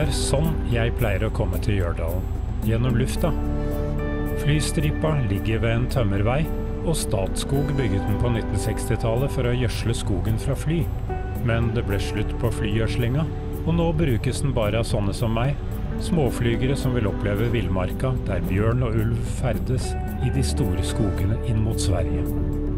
sånn jeg pleier å komme til Ljørdalen, gjennom lufta. Flystripa ligger ved en tømmervei, og Statskog bygget den på 1960-tallet for å gjødsle skogen fra fly. Men det ble slutt på flygjødslinga, og nå brukes den bare av sånne som meg, småflygere som vil oppleve villmarka der bjørn og ulv ferdes i de store skogene inn mot Sverige.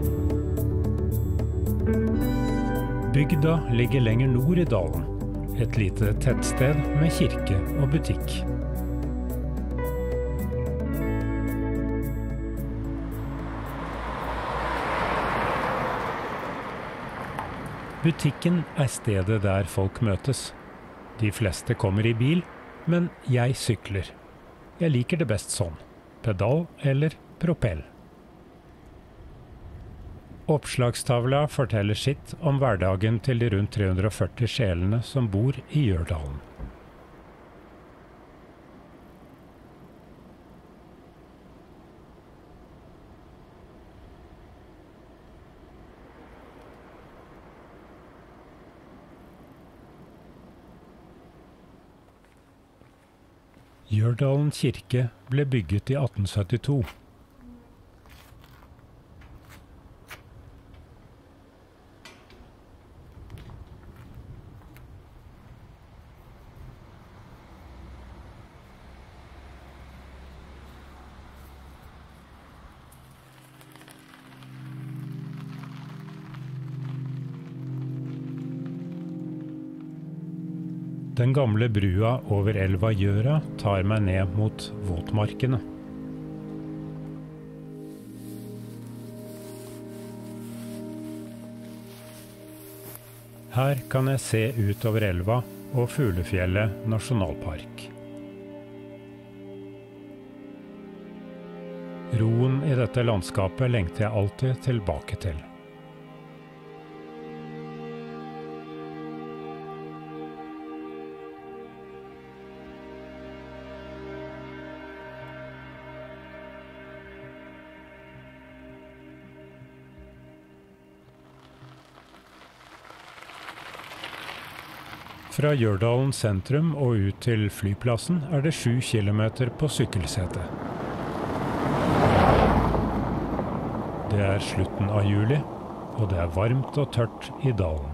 Bygda ligger lenger nord i dalen, et lite tettsted med kirke og butikk. Butikken er stedet der folk møtes. De fleste kommer i bil, men jeg sykler. Jeg liker det best sånn, pedal eller propell. Oppslagstavla forteller sitt om hverdagen til de rundt 340 sjelene som bor i Ljørdalen. Ljørdalen kirke ble bygget i 1872. Den gamle brua over elva Gjøra tar meg ned mot våtmarkene. Her kan jeg se utover elva og Fuglefjellet nasjonalpark. Roen i dette landskapet lengter jeg alltid tilbake til. Fra Ljørdalen sentrum og ut til flyplassen er det 7 kilometer på sykkelsete. Det er slutten av juli, og det er varmt og tørt i dalen.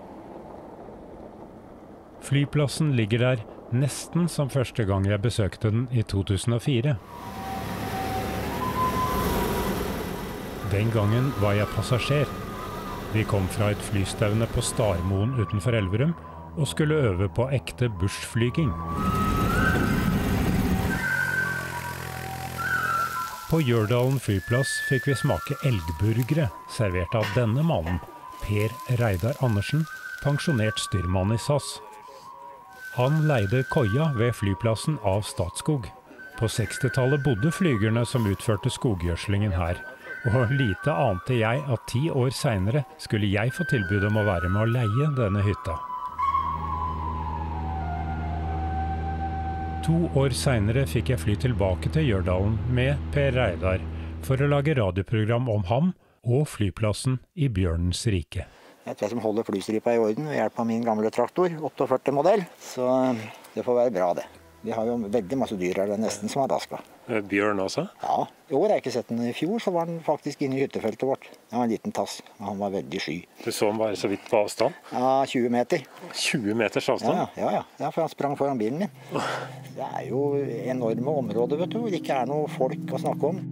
Flyplassen ligger der nesten som første gang jeg besøkte den i 2004. Den gangen var jeg passasjer. Vi kom fra et flystevne på Starmoen utenfor Elverum, og skulle øve på ekte bushflyging. På Ljørdalen flyplass fikk vi smake elgburgere, servert av denne mannen, Per Reidar Andersen, pensjonert styrmann i SAS. Han leide koia ved flyplassen av Statskog. På 60-tallet bodde flygerne som utførte skoggjørslingen her, og lite ante jeg at 10 år senere skulle jeg få tilbud om å være med å leie denne hytta. 2 år senere fikk jeg fly tilbake til Ljørdalen med Per Reidar for å lage radioprogram om ham og flyplassen i Bjørnens rike. Jeg som holder flystripa i orden ved hjelp av min gamle traktor, 48 modell, så det får være bra det. Vi har jo veldig masse dyr her, det er nesten som er daska. Bjørn også? Ja, i år har jeg ikke sett den. I fjor så var den faktisk inne i hyttefeltet vårt. Det var en liten tass, men han var veldig sky. Du så han bare så vidt på avstand? Ja, 20 meter. 20 meters avstand? Ja, for han sprang foran bilen min. Det er jo enorme områder, vet du, hvor det ikke er noe folk å snakke om.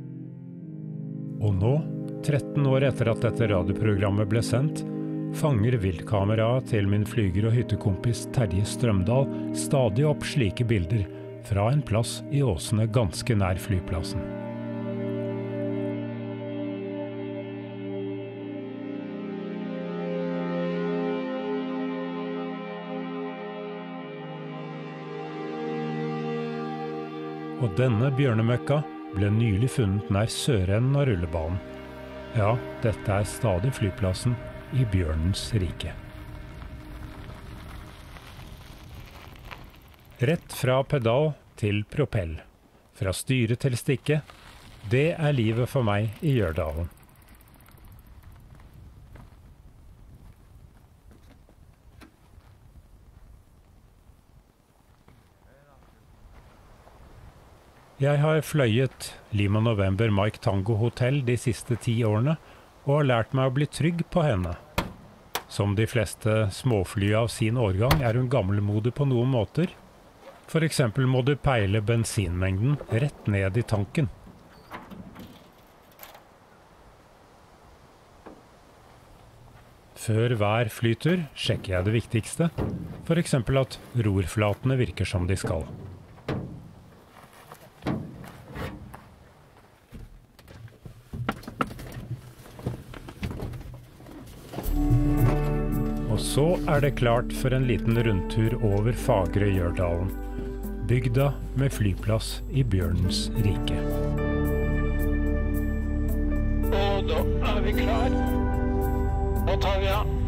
Og nå, 13 år etter at dette radioprogrammet ble sendt, fanger viltkameraet til min flyger og hyttekompis Terje Strømdal stadig opp slike bilder fra en plass i Åsene ganske nær flyplassen. Og denne bjørnemøkka ble nylig funnet nær sørenden av rullebanen. Ja, dette er stadig flyplassen i Bjørnens rike. Rett fra pedal til propell. Fra styre til stikke. Det er livet for meg i Ljørdalen. Jeg har fløyet Lima November Mike Tango Hotel de siste 10 årene, og har lært meg å bli trygg på henne. Som de fleste småfly av sin årgang er hun gammelmodig på noen måter. For eksempel må du peile bensinmengden rett ned i tanken. Før hver flytur sjekker jeg det viktigste, for eksempel at rorflatene virker som de skal. Og så er det klart for en liten rundtur over fagre Gjørdalen, bygda med flyplass i Bjørnens rike. Og da er vi klar. Nå tar vi av.